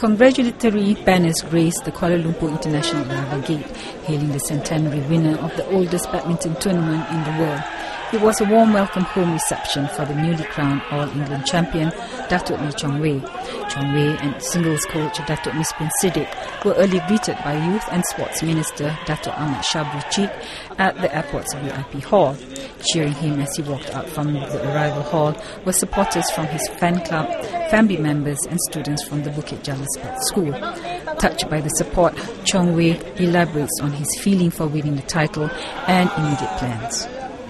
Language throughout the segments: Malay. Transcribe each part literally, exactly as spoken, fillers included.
Congratulatory banners graced the Kuala Lumpur International Arrival Gate, hailing the centenary winner of the oldest badminton tournament in the world. It was a warm welcome home reception for the newly crowned All-England champion, Datuk Mi Chong Wei. Chong Wei and singles coach Datuk Miss Bin Siddiq were early greeted by Youth and Sports Minister Datuk Ahmad Shabri Cheek at the airport's V I P hall. Cheering him as he walked out from the arrival hall were supporters from his fan club, family members and students from the Bukit Jalil Sports School. Touched by the support, Chong Wei elaborates on his feeling for winning the title and immediate plans.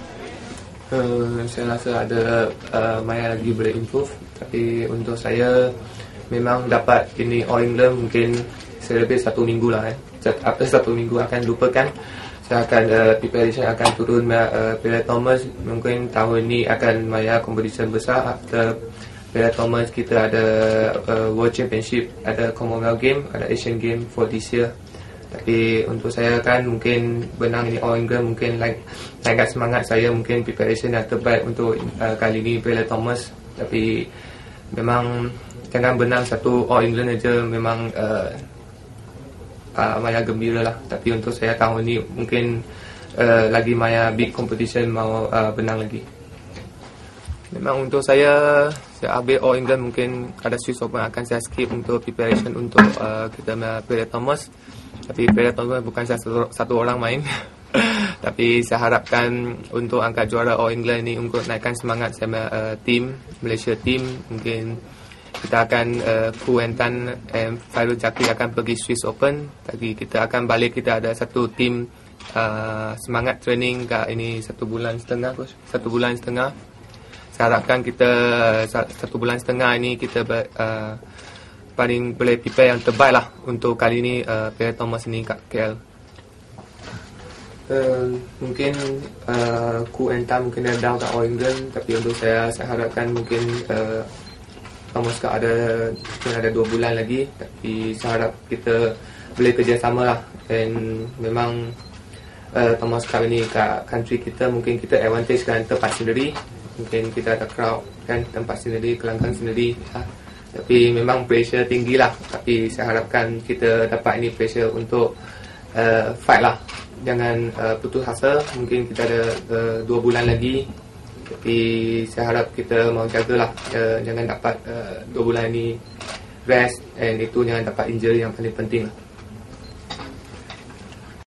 Uh, saya rasa ada uh, Maya lagi boleh improve, tapi untuk saya memang dapat ini All England mungkin saya lebih satu minggu lah eh. After satu minggu akan lupakan. Saya akan uh, preparation akan turun uh, Piala Thomas. Mungkin tahun ini akan Maya competition besar. After Piala Thomas kita ada uh, World Championship, ada Commonwealth Game, ada Asian Game for this year. Tapi untuk saya kan mungkin benang ini All England mungkin like naikkan semangat saya, mungkin preparation yang terbaik untuk uh, kali ini Piala Thomas. Tapi memang jangan benang satu All England aja, memang uh, uh, Maya gembira lah. Tapi untuk saya tahun ini mungkin uh, lagi Maya big competition mau uh, benang lagi. Memang untuk saya, saya ambil All England mungkin ada Swiss Open akan saya skip untuk preparation untuk uh, kita Piala Thomas. Tapi Piala Thomas bukan satu, satu orang main. Tapi saya harapkan untuk angkat juara All England ini untuk naikkan semangat sama uh, tim Malaysia team. Mungkin kita akan uh, Ku Entan and Fairul Jakri akan pergi Swiss Open. Tapi kita akan balik, kita ada satu tim uh, semangat training kat ini satu bulan setengah coach. Satu bulan setengah. Saya harapkan kita uh, satu bulan setengah ini kita uh, paling boleh prepare yang terbaik lah untuk kali ini uh, Piala Thomas ini kat K L. Uh, mungkin uh, Ku Entan mungkin ada down kat All England, tapi untuk saya saya harapkan mungkin uh, Thomas Cup ada mungkin ada dua bulan lagi, tapi saya harap kita boleh kerjasama lah. Dan memang uh, Thomas Cup ini kat country kita mungkin kita advantage kan tempat sendiri, mungkin kita ada crowd kan, tempat sendiri, kelangkaan sendiri lah. Tapi memang pressure tinggi lah. Tapi saya harapkan kita dapat ini pressure untuk uh, fight lah. Jangan uh, putus asa. Mungkin kita ada uh, dua bulan lagi. Tapi saya harap kita mau jagalah. Uh, jangan dapat uh, dua bulan ini rest. And itu jangan dapat injury yang paling penting lah.